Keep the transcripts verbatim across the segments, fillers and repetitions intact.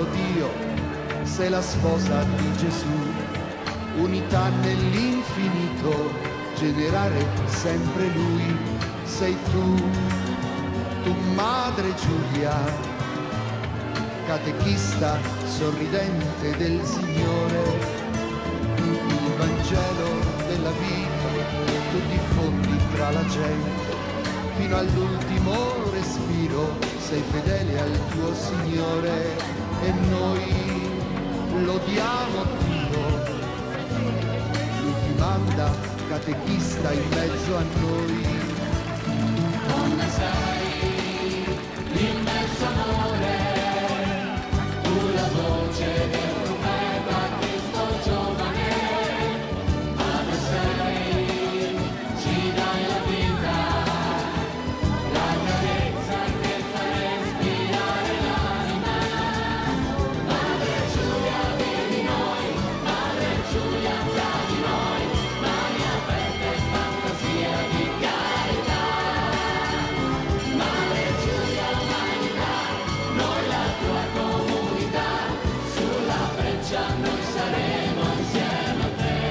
solo Dio, sei la sposa di Gesù, unità nell'infinito, generare sempre Lui, sei tu, tu madre Giulia, catechista sorridente del Signore, il Vangelo della vita tu diffondi tra la gente, fino all'ultimo respiro sei fedele al tuo Signore e noi lodiamo Dio, Lui ti manda catechista in mezzo a noi. Donna sei l'immenso amore, tu la voce del profeta Cristo giovane, madre sei, ci dai la vita, la carezza che fa respirare l'anima. Madre Giulia vieni noi, Madre Giulia tra di noi, mani aperte e fantasia di carità. Madre Giulia umanità, noi la tua comunità, sulla breccia noi saremo insieme a te.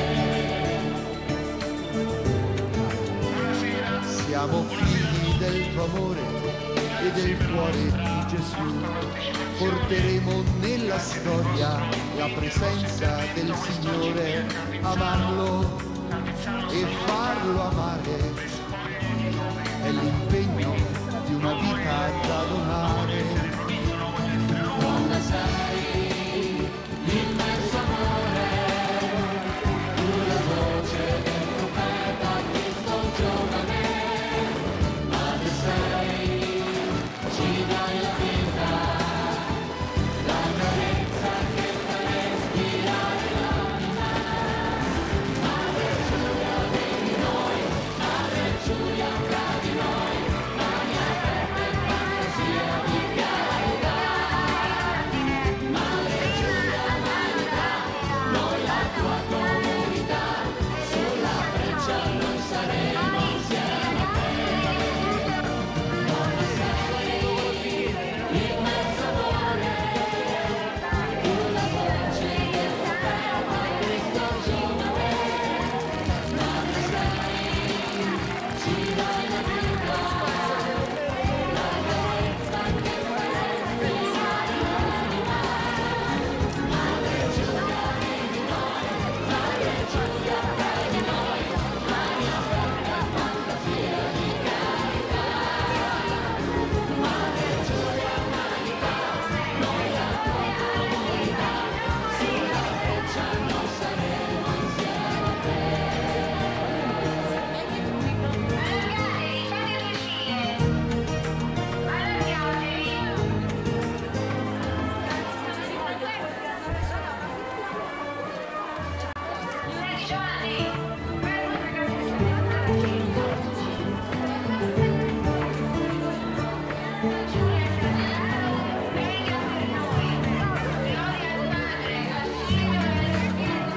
Siamo figli del tuo amore e del cuore di Gesù, porteremo nella storia la presenza del Signore, amarlo e farlo amare, è l'impegno di una vita da donare. Donna sei l'immenso amore, tu la voce del profeta Cristo giovane, madre sei, ci dai la vita, la carezza che fa respirare l'anima. Madre Giulia vieni noi, Madre Giulia tra di noi, mani aperte e fantasia di carità. Madre Giulia umanità, noi la tua comunità, sulla breccia noi saremo insieme a te. Donna sei l'immenso amore, tu la voce del profeta Cristo giovane, madre sei, ci dai la vita, la carezza che fa respirare l'anima. Madre Giulia vieni noi, Madre Giulia tra di noi, mani aperte a fantasia di carità. Madre Giulia umanità, noi la tua comunità, sulla breccia noi saremo insieme a te. Allargate, fate uscire. Allargatevi. Senti Giovanni, vai a ragazzi, Giulia, venga per noi. Gloria al Padre, al Figlio e allo Spirito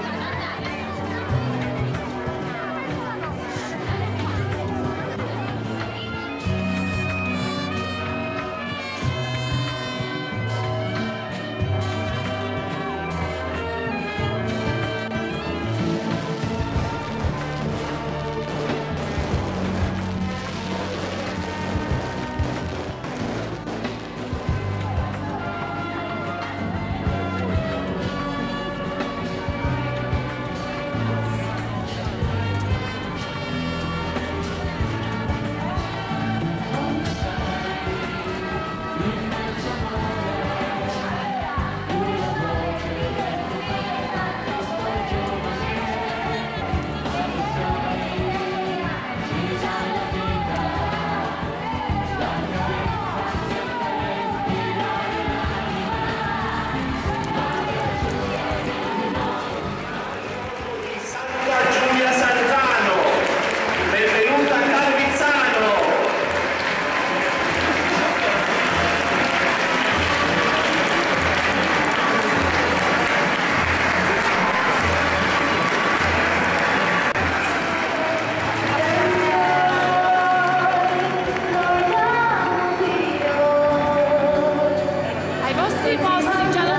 Ai vostri posti già